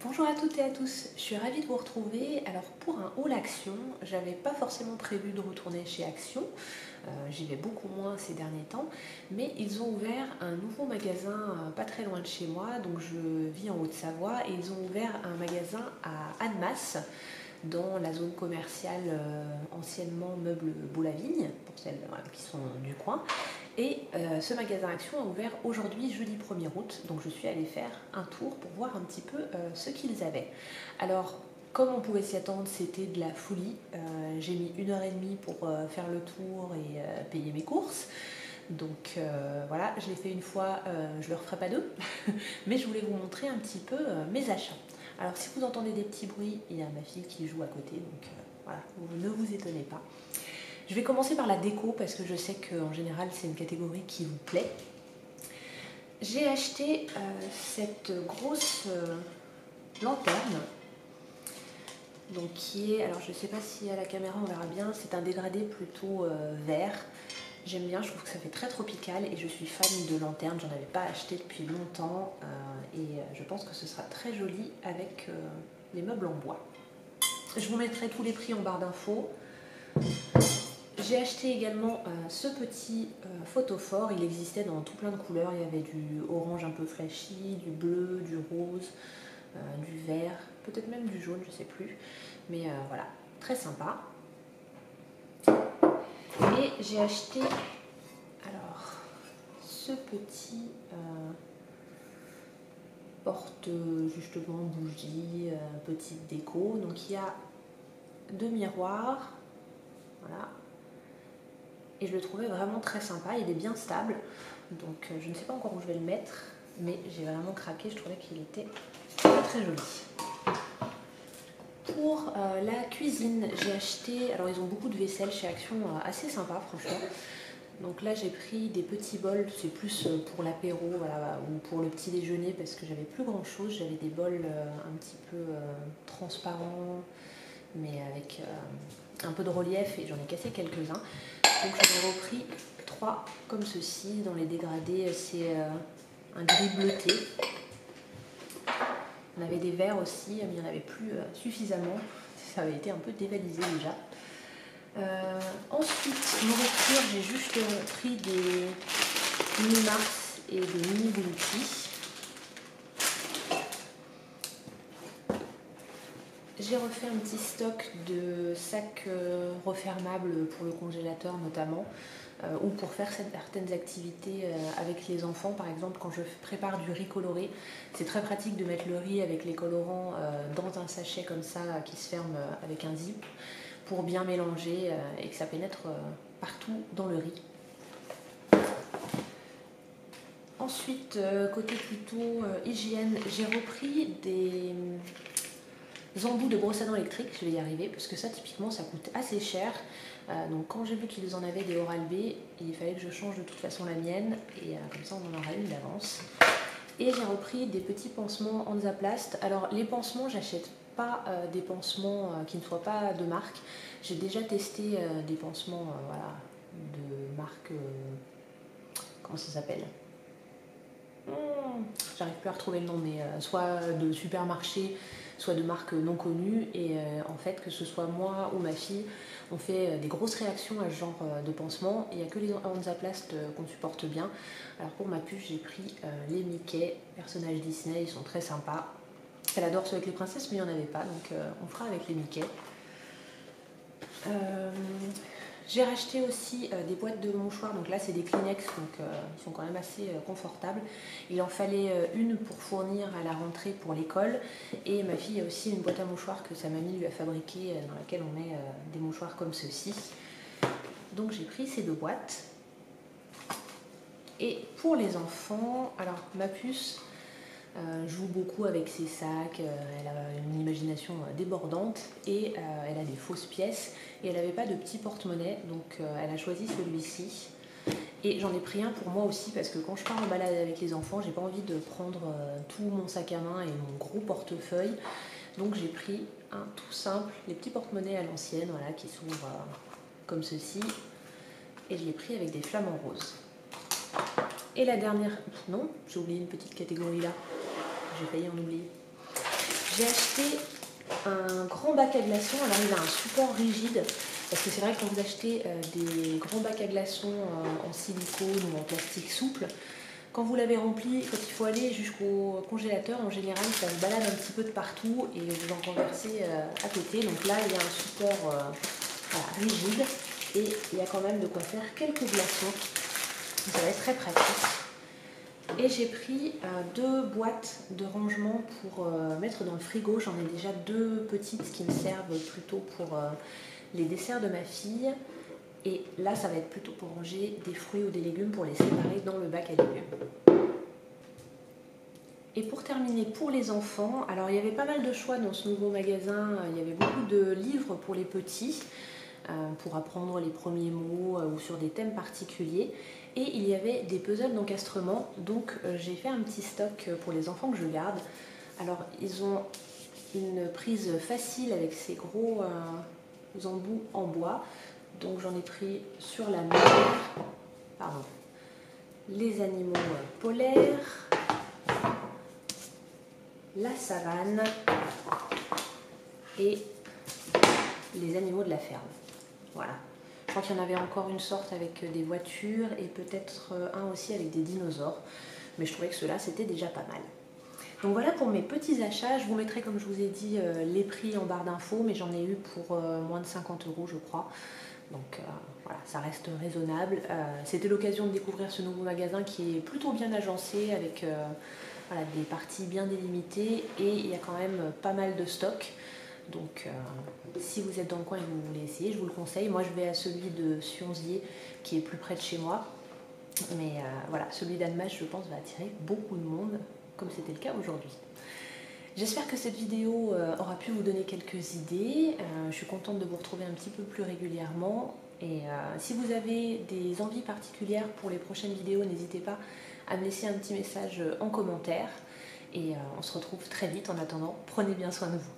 Bonjour à toutes et à tous, je suis ravie de vous retrouver. Alors pour un haul Action, j'avais pas forcément prévu de retourner chez Action, j'y vais beaucoup moins ces derniers temps, mais ils ont ouvert un nouveau magasin pas très loin de chez moi, donc je vis en Haute-Savoie, et ils ont ouvert un magasin à Annemasse, dans la zone commerciale anciennement Meubles Beau-Lavigne, pour celles qui sont du coin. Et ce magasin Action a ouvert aujourd'hui, jeudi 1er août, donc je suis allée faire un tour pour voir un petit peu ce qu'ils avaient. Alors, comme on pouvait s'y attendre, c'était de la folie. J'ai mis 1h30 pour faire le tour et payer mes courses. Donc voilà, je l'ai fait une fois, je ne le referai pas deux, mais je voulais vous montrer un petit peu mes achats. Alors si vous entendez des petits bruits, il y a ma fille qui joue à côté, donc voilà, ne vous étonnez pas. Je vais commencer par la déco parce que je sais qu'en général c'est une catégorie qui vous plaît. J'ai acheté cette grosse lanterne, donc qui est, alors je ne sais pas si à la caméra on verra bien, c'est un dégradé plutôt vert. J'aime bien, je trouve que ça fait très tropical et je suis fan de lanternes, j'en avais pas acheté depuis longtemps et je pense que ce sera très joli avec les meubles en bois. Je vous mettrai tous les prix en barre d'infos. J'ai acheté également ce petit photophore, il existait dans tout plein de couleurs, il y avait du orange un peu flashy, du bleu, du rose, du vert, peut-être même du jaune, je sais plus, mais voilà, très sympa. Et j'ai acheté alors ce petit porte justement bougie, petite déco, donc il y a deux miroirs, voilà. Et je le trouvais vraiment très sympa, il est bien stable, donc je ne sais pas encore où je vais le mettre, mais j'ai vraiment craqué, je trouvais qu'il était très très joli. Pour la cuisine, j'ai acheté, alors ils ont beaucoup de vaisselle chez Action, assez sympa franchement. Donc là j'ai pris des petits bols, c'est plus pour l'apéro voilà, ou pour le petit déjeuner parce que j'avais plus grand chose, j'avais des bols un petit peu transparents mais avec un peu de relief et j'en ai cassé quelques-uns. Donc j'en ai repris 3 comme ceci, dans les dégradés c'est un gris bleuté. On avait des verts aussi, mais il n'y en avait plus suffisamment, ça avait été un peu dévalisé déjà. Ensuite, nourriture, j'ai juste pris des mini Mars et des mini Bounty. J'ai refait un petit stock de sacs refermables pour le congélateur notamment, ou pour faire certaines activités avec les enfants. Par exemple, quand je prépare du riz coloré, c'est très pratique de mettre le riz avec les colorants dans un sachet comme ça qui se ferme avec un zip pour bien mélanger et que ça pénètre partout dans le riz. Ensuite, côté plutôt hygiène, j'ai repris des embouts de brosse à dents électrique, je vais y arriver, parce que ça typiquement ça coûte assez cher. Donc quand j'ai vu qu'ils en avaient des Oral-B, il fallait que je change de toute façon la mienne, et comme ça on en aura une d'avance. Et j'ai repris des petits pansements Hansaplast. Alors les pansements, j'achète pas des pansements qui ne soient pas de marque. J'ai déjà testé des pansements voilà, de marque, comment ça s'appelle, j'arrive plus à retrouver le nom, mais soit de supermarché, soit de marques non connues, et en fait que ce soit moi ou ma fille, on fait des grosses réactions à ce genre de pansement. Il n'y a que les Hansaplast qu'on supporte bien. Alors pour ma puce, j'ai pris les Mickey, personnages Disney, ils sont très sympas. Elle adore ceux avec les princesses, mais il n'y en avait pas, donc on fera avec les Mickey. J'ai racheté aussi des boîtes de mouchoirs, donc là c'est des Kleenex, donc ils sont quand même assez confortables. Il en fallait une pour fournir à la rentrée pour l'école, et ma fille a aussi une boîte à mouchoirs que sa mamie lui a fabriquée, dans laquelle on met des mouchoirs comme ceci. Donc j'ai pris ces deux boîtes. Et pour les enfants, alors ma puce joue beaucoup avec ses sacs, elle a une imagination débordante et elle a des fausses pièces et elle n'avait pas de petit porte-monnaie, donc elle a choisi celui-ci. Et j'en ai pris un pour moi aussi parce que quand je pars en balade avec les enfants, j'ai pas envie de prendre tout mon sac à main et mon gros portefeuille. Donc j'ai pris un tout simple, les petits porte-monnaies à l'ancienne, voilà, qui s'ouvrent comme ceci. Et je l'ai pris avec des flamants roses. Et la dernière, non, j'ai oublié une petite catégorie là, j'ai failli en oublier. J'ai acheté un grand bac à glaçons. Alors il a un support rigide, parce que c'est vrai que quand vous achetez des grands bacs à glaçons en silicone ou en plastique souple, quand vous l'avez rempli, quand il faut aller jusqu'au congélateur, en général ça se balade un petit peu de partout et vous en renversez à côté. Donc là il y a un support voilà, rigide et il y a quand même de quoi faire quelques glaçons. Ça va être très pratique. Et j'ai pris 2 boîtes de rangement pour mettre dans le frigo. J'en ai déjà 2 petites qui me servent plutôt pour les desserts de ma fille. Et là, ça va être plutôt pour ranger des fruits ou des légumes pour les séparer dans le bac à légumes. Et pour terminer, pour les enfants, alors il y avait pas mal de choix dans ce nouveau magasin. Il y avait beaucoup de livres pour les petits, pour apprendre les premiers mots ou sur des thèmes particuliers. Et il y avait des puzzles d'encastrement, donc j'ai fait un petit stock pour les enfants que je garde. Alors ils ont une prise facile avec ces gros embouts en bois, donc j'en ai pris sur la mer, pardon, les animaux polaires, la savane et les animaux de la ferme. Voilà. Je crois qu'il y en avait encore une sorte avec des voitures et peut-être un aussi avec des dinosaures. Mais je trouvais que ceux-là, c'était déjà pas mal. Donc voilà pour mes petits achats. Je vous mettrai, comme je vous ai dit, les prix en barre d'infos, mais j'en ai eu pour moins de 50 € je crois. Donc voilà, ça reste raisonnable. C'était l'occasion de découvrir ce nouveau magasin qui est plutôt bien agencé avec voilà, des parties bien délimitées et il y a quand même pas mal de stock. Donc si vous êtes dans le coin et que vous voulez essayer, je vous le conseille. Moi je vais à celui de Sionzier qui est plus près de chez moi. Mais voilà, celui d'Annemasse je pense va attirer beaucoup de monde comme c'était le cas aujourd'hui. J'espère que cette vidéo aura pu vous donner quelques idées. Je suis contente de vous retrouver un petit peu plus régulièrement. Et si vous avez des envies particulières pour les prochaines vidéos, n'hésitez pas à me laisser un petit message en commentaire. Et on se retrouve très vite. En attendant, prenez bien soin de vous.